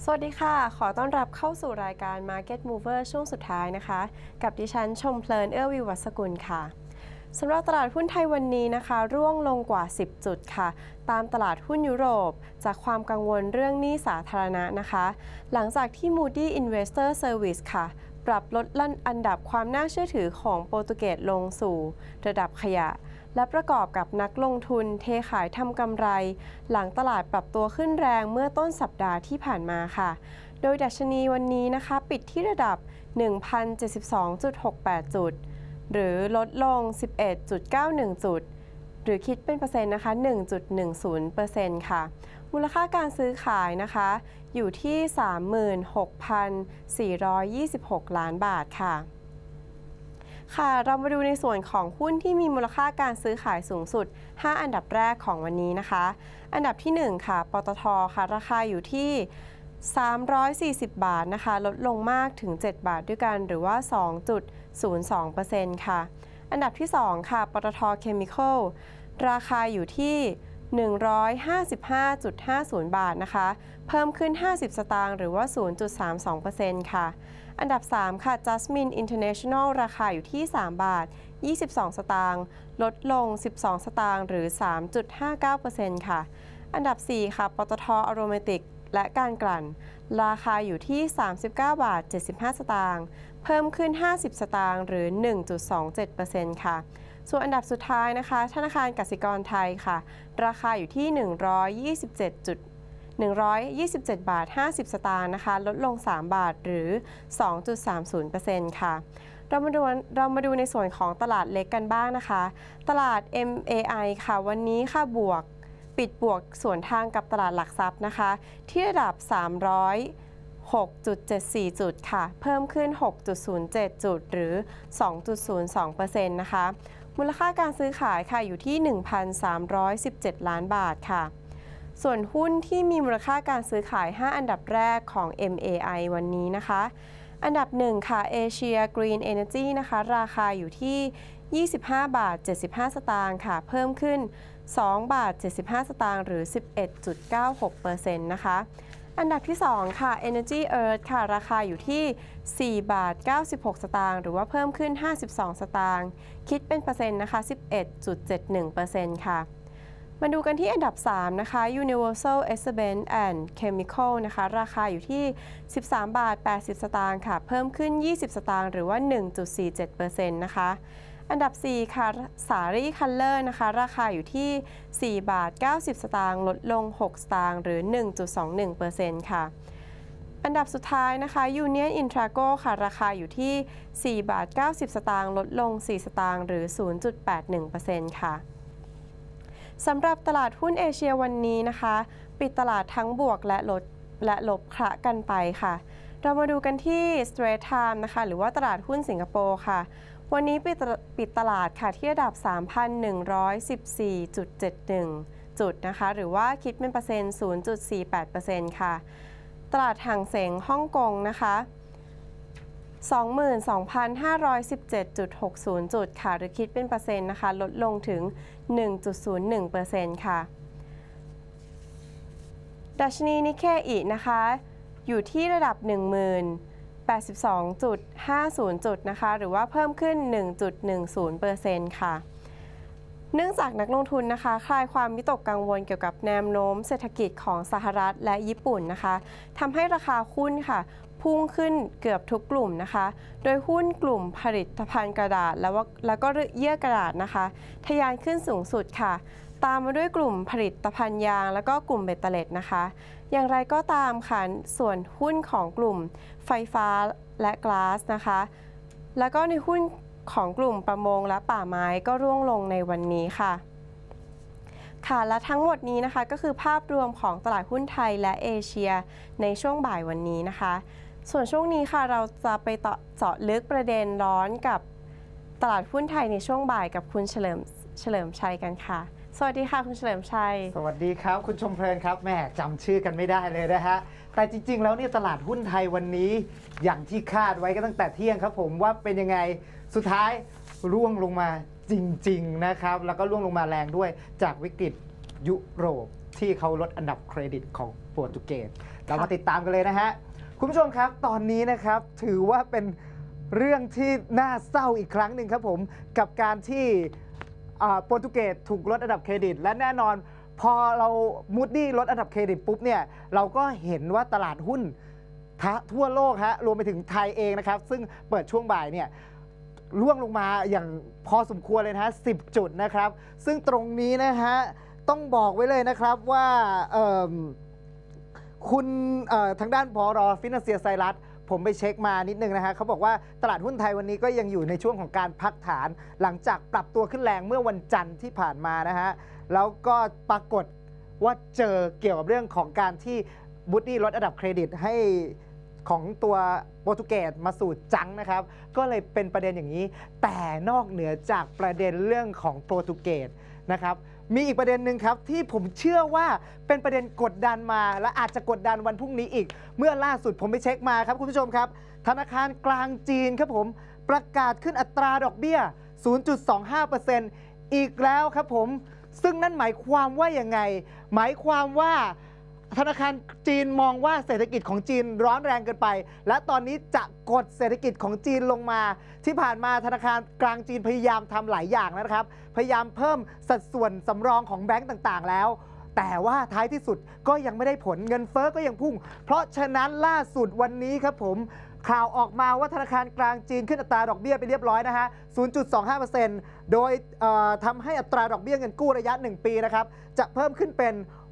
สวัสดีค่ะขอต้อนรับเข้าสู่รายการ Market Mover ช่วงสุดท้ายนะคะกับดิฉันชมเพลินเอื้อวิวัฒกุลค่ะสำหรับตลาดหุ้นไทยวันนี้นะคะร่วงลงกว่า10จุดค่ะตามตลาดหุ้นยุโรปจากความกังวลเรื่องหนี้สาธารณะนะคะหลังจากที่ Moody Investor Service ค่ะปรับลดอันดับความน่าเชื่อถือของโปรตุเกสลงสู่ระดับขยะและประกอบกับนักลงทุนเทขายทำกำไรหลังตลาดปรับตัวขึ้นแรงเมื่อต้นสัปดาห์ที่ผ่านมาค่ะโดยดัชนีวันนี้นะคะปิดที่ระดับ 1,072.68 จุดหรือลดลง 11.91 จุดหรือคิดเป็นเปอร์เซ็นต์นะคะ 1.10% ค่ะมูลค่าการซื้อขายนะคะอยู่ที่ 36,426 ล้านบาทค่ะเรามาดูในส่วนของหุ้นที่มีมูลค่าการซื้อขายสูงสุด5อันดับแรกของวันนี้นะคะอันดับที่1ค่ะปตทค่ะราคาอยู่ที่340 บาทนะคะลดลงมากถึง7บาทด้วยกันหรือว่า 2.02% ค่ะอันดับที่2ค่ะปตทเคมีคอลราคาอยู่ที่155.50 บาทนะคะเพิ่มขึ้น50สตางค์หรือว่า 0.32% ค่ะอันดับ3ค่ะ Jasmine International ราคาอยู่ที่3บาท22สตางค์ลดลง12สตางค์หรือ 3.59% ค่ะอันดับ4ค่ะปตทอโรเมติกและการกลั่นราคาอยู่ที่39บาท75สตางค์เพิ่มขึ้น50สตางค์หรือ 1.27% ค่ะส่วนอันดับสุดท้ายนะคะธนาคารกสิกรไทยค่ะราคาอยู่ที่127 บาท50สตางค์นะคะลดลง3บาทหรือ 2.30% ค่ะเรามาดูในส่วนของตลาดเล็กกันบ้างนะคะตลาด MAI ค่ะวันนี้ค่ะปิดบวกส่วนทางกับตลาดหลักทรัพย์นะคะที่ระดับ306.74 จุดค่ะเพิ่มขึ้น 6.07 จุดหรือ 2.02% นะคะมูลค่าการซื้อขายค่ะอยู่ที่ 1,317 ล้านบาทค่ะส่วนหุ้นที่มีมูลค่าการซื้อขาย5อันดับแรกของ MAI วันนี้นะคะอันดับ1ค่ะ Asia Green Energy นะคะราคาอยู่ที่25บาท75สตางค์ค่ะเพิ่มขึ้น2บาท75สตางค์หรือ 11.96% นะคะอันดับที่2ค่ะ Energy Earth ค่ะราคาอยู่ที่4บาท96สตางค์หรือว่าเพิ่มขึ้น52สตางค์คิดเป็นเปอร์เซ็นต์นะคะ 11.71% ค่ะมาดูกันที่อันดับ3นะคะ Universal Cement and Chemical นะคะราคาอยู่ที่13บาท80สตางค์ค่ะเพิ่มขึ้น20สตางค์หรือว่า 1.47% นะคะอันดับ4ค่ะสารีคัลเลอร์นะคะราคาอยู่ที่4บาท90สตางค์ลดลง6สตางค์หรือ 1.21% ค่ะอันดับสุดท้ายนะคะ Union Intrago ค่ะราคาอยู่ที่4บาท90สตางค์ลดลง4สตางค์หรือ 0.81% ค่ะสำหรับตลาดหุ้นเอเชียวันนี้นะคะปิดตลาดทั้งบวกและลบคละกันไปค่ะเรามาดูกันที่ Straits Times นะคะหรือว่าตลาดหุ้นสิงคโปร์ค่ะวันนี้ปิดตลาดค่ะที่ระดับ 3,114.71 จุดนะคะหรือว่าคิดเป็นเปอร์เซ็นต์ 0.48% ค่ะตลาดห่างเส็งฮ่องกงนะคะ 22,517.60 จุดค่ะหรือคิดเป็นเปอร์เซ็นต์นะคะลดลงถึง 1.01% ค่ะดัชนีนิเคอินะคะอยู่ที่ระดับ 10,082.50 จุดนะคะหรือว่าเพิ่มขึ้น 1.10% ค่ะเนื่องจากนักลงทุนนะคะคลายความวิตกกังวลเกี่ยวกับแนวโน้มเศรษฐกิจของสหรัฐและญี่ปุ่นนะคะทำให้ราคาหุ้นค่ะพุ่งขึ้นเกือบทุกกลุ่มนะคะโดยหุ้นกลุ่มผลิตภัณฑ์กระดาษแล้วก็เยื่อกระดาษนะคะทะยานขึ้นสูงสุดค่ะตามมาด้วยกลุ่มผลิตภัณฑ์ยางแล้วก็กลุ่มเบตเตอร์เล็ตนะคะอย่างไรก็ตามค่ะส่วนหุ้นของกลุ่มไฟฟ้าและก๊าซนะคะแล้วก็ในหุ้นของกลุ่มประมงและป่าไม้ก็ร่วงลงในวันนี้ค่ะและทั้งหมดนี้นะคะก็คือภาพรวมของตลาดหุ้นไทยและเอเชียในช่วงบ่ายวันนี้นะคะส่วนช่วงนี้ค่ะเราจะไปเจาะลึกประเด็นร้อนกับตลาดหุ้นไทยในช่วงบ่ายกับคุณเฉลิมชัยกันค่ะสวัสดีค่ะคุณเฉลิมชัยสวัสดีครับคุณชมเพลินครับแหมจำชื่อกันไม่ได้เลยนะฮะแต่จริงๆแล้วเนี่ยตลาดหุ้นไทยวันนี้อย่างที่คาดไว้ก็ตั้งแต่เที่ยงครับผมว่าเป็นยังไงสุดท้ายร่วงลงมาจริงๆนะครับแล้วก็ร่วงลงมาแรงด้วยจากวิกฤตยุโรปทที่เขาลดอันดับเครดิตของโปรตุเกสเรามาติดตามกันเลยนะฮะคุณผู้ชมครับตอนนี้นะครับถือว่าเป็นเรื่องที่น่าเศร้าอีกครั้งหนึ่งครับผมกับการที่โปรตุเกสถูกลดอันดับเครดิตและแน่นอนพอเรามูดดี้ลดอันดับเครดิตปุ๊บเนี่ยเราก็เห็นว่าตลาดหุ้นทั่วโลกฮะรวมไปถึงไทยเองนะครับซึ่งเปิดช่วงบ่ายเนี่ยร่วงลงมาอย่างพอสมควรเลยนะฮะ10 จุดนะครับซึ่งตรงนี้นะฮะต้องบอกไว้เลยนะครับว่าคุณทางด้านผอ.ฟินาเซียไซรัสผมไปเช็คมานิดนึงนะฮะเขาบอกว่าตลาดหุ้นไทยวันนี้ก็ยังอยู่ในช่วงของการพักฐานหลังจากปรับตัวขึ้นแรงเมื่อวันจันทร์ที่ผ่านมานะฮะแล้วก็ปรากฏว่าเจอเกี่ยวกับเรื่องของการที่บูดดี้ลดอันดับเครดิตให้ของตัวโปรตุเกสมาสู่จังนะครับก็เลยเป็นประเด็นอย่างนี้แต่นอกเหนือจากประเด็นเรื่องของโปรตุเกสนะครับมีอีกประเด็นหนึ่งครับที่ผมเชื่อว่าเป็นประเด็นกดดันมาและอาจจะกดดันวันพรุ่งนี้อีกเมื่อล่าสุดผมไปเช็คมาครับคุณผู้ชมครับธนาคารกลางจีนครับผมประกาศขึ้นอัตราดอกเบี้ย 0.25% อีกแล้วครับผมซึ่งนั่นหมายความว่ายังไงหมายความว่าธนาคารจีนมองว่าเศรษฐกิจของจีนร้อนแรงเกินไปและตอนนี้จะกดเศรษฐกิจของจีนลงมาที่ผ่านมาธนาคารกลางจีนพยายามทำหลายอย่างนะครับพยายามเพิ่มสัดส่วนสำรองของแบงก์ต่างๆแล้วแต่ว่าท้ายที่สุดก็ยังไม่ได้ผลเงินเฟ้อก็ยังพุ่งเพราะฉะนั้นล่าสุดวันนี้ครับผมข่าวออกมาว่าธนาคารกลางจีนขึ้นอัตราดอกเบี้ยไปเรียบร้อยนะฮะ 0.25% โดยทำให้อัตราดอกเบี้ยเงินกู้ระยะ1ปีนะครับจะเพิ่มขึ้นเป็น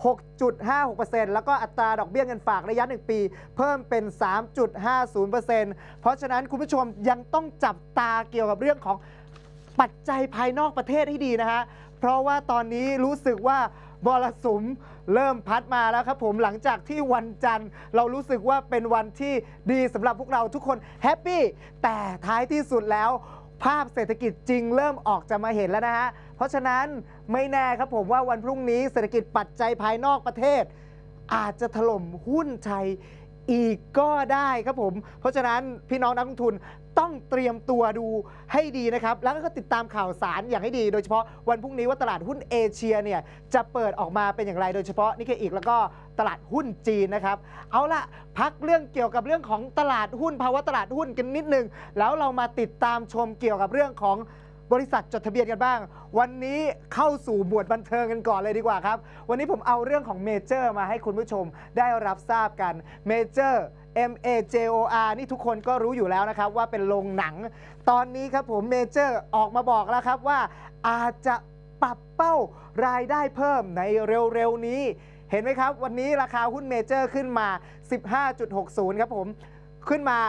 6.56% แล้วก็อัตราดอกเบี้ยเงินฝากระยะ1ปีเพิ่มเป็น 3.50% เพราะฉะนั้นคุณผู้ชมยังต้องจับตาเกี่ยวกับเรื่องของปัจจัยภายนอกประเทศให้ดีนะฮะเพราะว่าตอนนี้รู้สึกว่ามรสุมเริ่มพัดมาแล้วครับผมหลังจากที่วันจันทร์เรารู้สึกว่าเป็นวันที่ดีสำหรับพวกเราทุกคนแฮปปี้แต่ท้ายที่สุดแล้วภาพเศรษฐกิจจริงเริ่มออกจะมาเห็นแล้วนะฮะเพราะฉะนั้นไม่แน่ครับผมว่าวันพรุ่งนี้เศรษฐกิจปัจจัยภายนอกประเทศอาจจะถล่มหุ้นไทยอีกก็ได้ครับผมเพราะฉะนั้นพี่น้องนักลงทุนต้องเตรียมตัวดูให้ดีนะครับแล้วก็ติดตามข่าวสารอย่างให้ดีโดยเฉพาะวันพรุ่งนี้ว่าตลาดหุ้นเอเชียเนี่ยจะเปิดออกมาเป็นอย่างไรโดยเฉพาะนิกเกอิแล้วก็ตลาดหุ้นจีนนะครับเอาละพักเรื่องเกี่ยวกับเรื่องของตลาดหุ้นภาวะตลาดหุ้นกันนิดนึงแล้วเรามาติดตามชมเกี่ยวกับเรื่องของบริษัทจดทะเบียนกันบ้างวันนี้เข้าสู่หมวดบันเทิงกันก่อนเลยดีกว่าครับวันนี้ผมเอาเรื่องของเมเจอร์มาให้คุณผู้ชมได้รับทราบกันเมเจอร์MAJOR นี่ทุกคนก็รู้อยู่แล้วนะครับว่าเป็นโรงหนังตอนนี้ครับผมเมเจอร์ออกมาบอกแล้วครับว่าอาจจะปรับเป้ารายได้เพิ่มในเร็วๆนี้เห็นไหมครับวันนี้ราคาหุ้นเมเจอร์ขึ้นมา 15.60 ครับผมขึ้นมา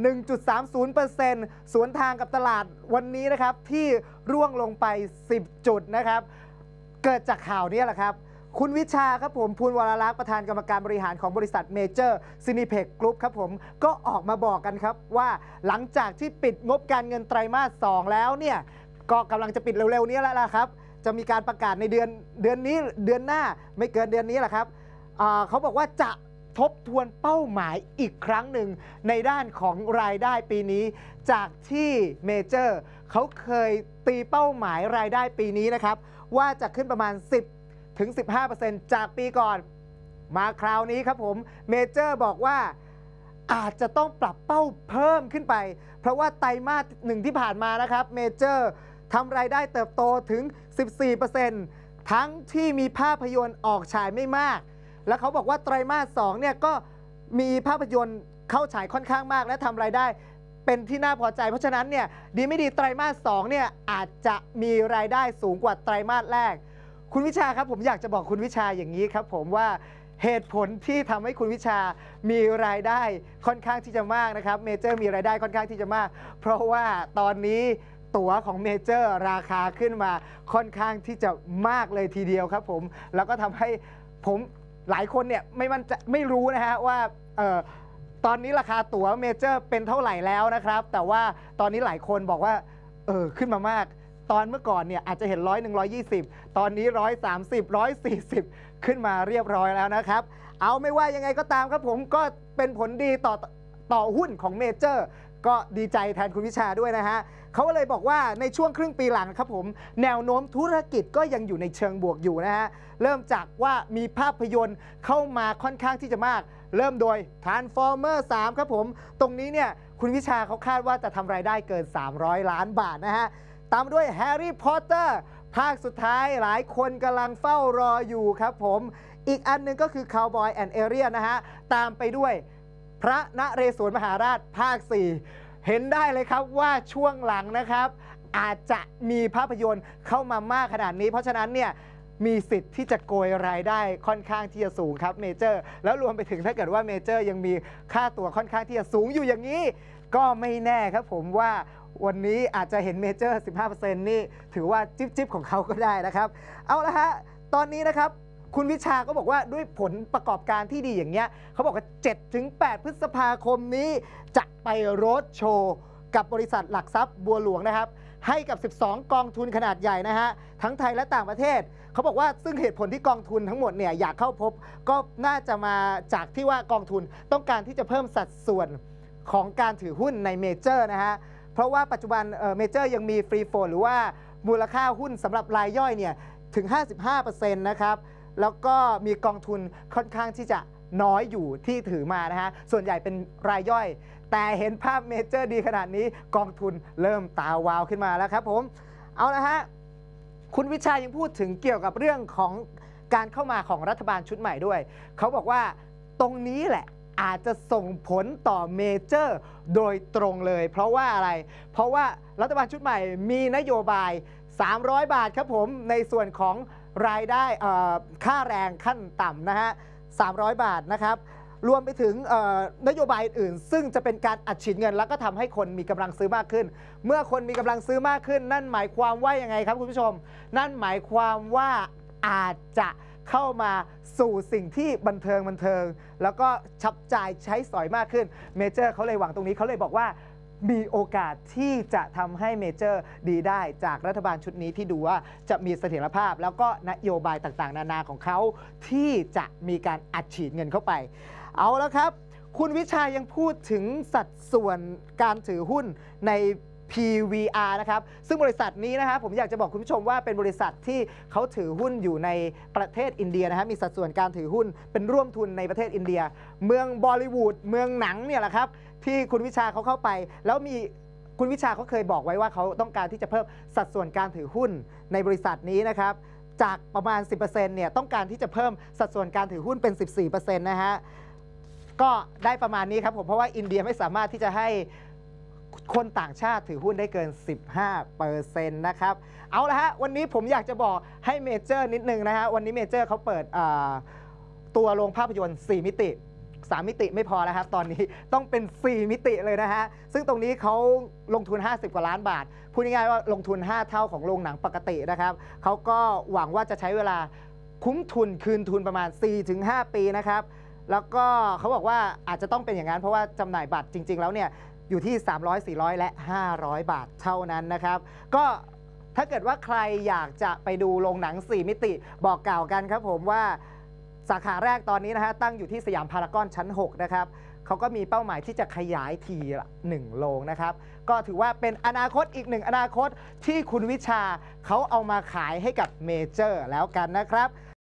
1.30% สวนทางกับตลาดวันนี้นะครับที่ร่วงลงไป10 จุดนะครับเกิดจากข่าวนี้แหละครับคุณวิชาครับผมภูลวรลักษณ์ประธานกรรมการบริหารของบริษัทเมเจอร์ซินิเพ็กกรุ๊ปครับผมก็ออกมาบอกกันครับว่าหลังจากที่ปิดงบการเงินไตรมาส 2แล้วเนี่ยก็กำลังจะปิดเร็วๆนี้แล้วล่ะครับจะมีการประกาศในเดือนนี้เดือนหน้าไม่เกินเดือนนี้แหละครับเขาบอกว่าจะทบทวนเป้าหมายอีกครั้งหนึ่งในด้านของรายได้ปีนี้จากที่เมเจอร์เขาเคยตีเป้าหมายรายได้ปีนี้นะครับว่าจะขึ้นประมาณ10-15% จากปีก่อนมาคราวนี้ครับผมเมเจอร์บอกว่าอาจจะต้องปรับเป้าเพิ่มขึ้นไปเพราะว่าไตรมาส 1ที่ผ่านมานะครับเมเจอร์ทำรายได้เติบโตถึง 14% ทั้งที่มีภาพยนตร์ออกฉายไม่มากและเขาบอกว่าไตรมาส 2เนี่ยก็มีภาพยนตร์เข้าฉายค่อนข้างมากและทำรายได้เป็นที่น่าพอใจเพราะฉะนั้นเนี่ยดีไม่ดีไตรมาส 2เนี่ยอาจจะมีรายได้สูงกว่าไตรมาสแรกคุณวิชาครับผมอยากจะบอกคุณวิชาอย่างนี้ครับผมว่าเหตุผลที่ทำให้คุณวิชามีรายได้ค่อนข้างที่จะมากนะครับเมเจอร์มีรายได้ค่อนข้างที่จะมากเพราะว่าตอนนี้ตั๋วของเมเจอร์ราคาขึ้นมาค่อนข้างที่จะมากเลยทีเดียวครับผมแล้วก็ทำให้ผมหลายคนเนี่ยไม่รู้นะฮะว่าตอนนี้ราคาตั๋วเมเจอร์เป็นเท่าไหร่แล้วนะครับแต่ว่าตอนนี้หลายคนบอกว่าขึ้นมามากตอนเมื่อก่อนเนี่ยอาจจะเห็น100-120ตอนนี้130-140ขึ้นมาเรียบร้อยแล้วนะครับเอาไม่ว่ายังไงก็ตามครับผมก็เป็นผลดีต่อหุ้นของเมเจอร์ก็ดีใจแทนคุณวิชาด้วยนะฮะเขาก็เลยบอกว่าในช่วงครึ่งปีหลังครับผมแนวโน้มธุรกิจก็ยังอยู่ในเชิงบวกอยู่นะฮะเริ่มจากว่ามีภาพยนตร์เข้ามาค่อนข้างที่จะมากเริ่มโดย Transformer 3 ครับผมตรงนี้เนี่ยคุณวิชาเขาคาดว่าจะทำรายได้เกิน300 ล้านบาทนะฮะตามด้วย Harry Potter ภาคสุดท้ายหลายคนกำลังเฝ้ารออยู่ครับผมอีกอันนึงก็คือ Cowboy and Alien นะฮะตามไปด้วยพระนเรศวรมหาราชภาค 4 เห็นได้เลยครับว่าช่วงหลังนะครับอาจจะมีภาพยนตร์เข้ามามากขนาดนี้เพราะฉะนั้นเนี่ยมีสิทธิ์ที่จะโกยรายได้ค่อนข้างที่จะสูงครับเมเจอร์แล้วรวมไปถึงถ้าเกิดว่าเมเจอร์ยังมีค่าตัวค่อนข้างที่จะสูงอยู่อย่างนี้ก็ไม่แน่ครับผมว่าวันนี้อาจจะเห็นเมเจอร์ 15% นี่ถือว่าจิ๊บของเขาก็ได้นะครับเอาละฮะตอนนี้นะครับคุณวิชาก็บอกว่าด้วยผลประกอบการที่ดีอย่างเงี้ยเขาบอกว่า 7-8 พฤษภาคมนี้จะไปโรดโชว์กับบริษัทหลักทรัพย์บัวหลวงนะครับให้กับ 12 กองทุนขนาดใหญ่นะฮะทั้งไทยและต่างประเทศเขาบอกว่าซึ่งเหตุผลที่กองทุนทั้งหมดเนี่ยอยากเข้าพบก็น่าจะมาจากที่ว่ากองทุนต้องการที่จะเพิ่มสัดส่วนของการถือหุ้นในเมเจอร์นะฮะเพราะว่าปัจจุบันเมเจอร์ยังมีฟรีโฟลหรือว่ามูลค่าหุ้นสำหรับรายย่อยเนี่ยถึง 55% นะครับแล้วก็มีกองทุนค่อนข้างที่จะน้อยอยู่ที่ถือมานะฮะส่วนใหญ่เป็นรายย่อยแต่เห็นภาพเมเจอร์ดีขนาดนี้กองทุนเริ่มตาวาวขึ้นมาแล้วครับผมเอาละฮะคุณวิชายังพูดถึงเกี่ยวกับเรื่องของการเข้ามาของรัฐบาลชุดใหม่ด้วยเขาบอกว่าตรงนี้แหละอาจจะส่งผลต่อเมเจอร์โดยตรงเลยเพราะว่าอะไรเพราะว่ารัฐบาลชุดใหม่มีนโยบาย300 บาทครับผมในส่วนของรายได้ค่าแรงขั้นต่ำนะฮะ300 บาทนะครับรวมไปถึงนโยบายอื่นซึ่งจะเป็นการอัดฉีดเงินแล้วก็ทำให้คนมีกำลังซื้อมากขึ้นเมื่อคนมีกำลังซื้อมากขึ้นนั่นหมายความว่ายังไงครับคุณผู้ชมนั่นหมายความว่าอาจจะเข้ามาสู่สิ่งที่บันเทิงแล้วก็ชับจ่ายใช้สอยมากขึ้นเมเจอร์เขาเลยหวังตรงนี้เขาเลยบอกว่ามีโอกาสที่จะทำให้เมเจอร์ดีได้จากรัฐบาลชุดนี้ที่ดูว่าจะมีเสถียรภาพแล้วก็นโยบายต่างๆนานาของเขาที่จะมีการอัดฉีดเงินเข้าไปเอาแล้วครับคุณวิชายังพูดถึงสัดส่วนการถือหุ้นใน PVR นะครับซึ่งบริษัทนี้นะครับผมอยากจะบอกคุณผู้ชมว่าเป็นบริษัทที่เขาถือหุ้นอยู่ในประเทศอินเดียนะฮะมีสัดส่วนการถือหุ้นเป็นร่วมทุนในประเทศอินเดียเมืองบอลิวูดเมืองหนังเนี่ยแหละครับที่คุณวิชาเขาเข้าไปแล้วมีคุณวิชาเขาเคยบอกไว้ว่าเขาต้องการที่จะเพิ่มสัดส่วนการถือหุ้นในบริษัทนี้นะครับจากประมาณ 10% เนี่ยต้องการที่จะเพิ่มสัดส่วนการถือหุ้นเป็น 14% นะฮะก็ได้ประมาณนี้ครับผมเพราะว่าอินเดียไม่สามารถที่จะให้คนต่างชาติถือหุ้นได้เกิน 15% นะครับเอาละฮะวันนี้ผมอยากจะบอกให้เมเจอร์นิดนึงนะฮะวันนี้เมเจอร์เขาเปิดตัวโรงภาพยนตร์4 มิติ3 มิติไม่พอแล้วครับตอนนี้ต้องเป็น4 มิติเลยนะฮะซึ่งตรงนี้เขาลงทุน50 กว่าล้านบาทพูดง่ายๆว่าลงทุน5 เท่าของโรงหนังปกตินะครับเขาก็หวังว่าจะใช้เวลาคุ้มทุนคืนทุนประมาณ 4-5 ปีนะครับแล้วก็เขาบอกว่าอาจจะต้องเป็นอย่างนั้นเพราะว่าจำหน่ายบัตรจริงๆแล้วเนี่ยอยู่ที่300 400 และ500 บาทเท่านั้นนะครับก็ถ้าเกิดว่าใครอยากจะไปดูโรงหนัง4 มิติบอกกล่าวกันครับผมว่าสาขาแรกตอนนี้นะฮะตั้งอยู่ที่สยามพารากอนชั้น6นะครับเขาก็มีเป้าหมายที่จะขยายทีละ1 โรงนะครับก็ถือว่าเป็นอนาคตอีก1 อนาคตที่คุณวิชาเขาเอามาขายให้กับเมเจอร์แล้วกันนะครับ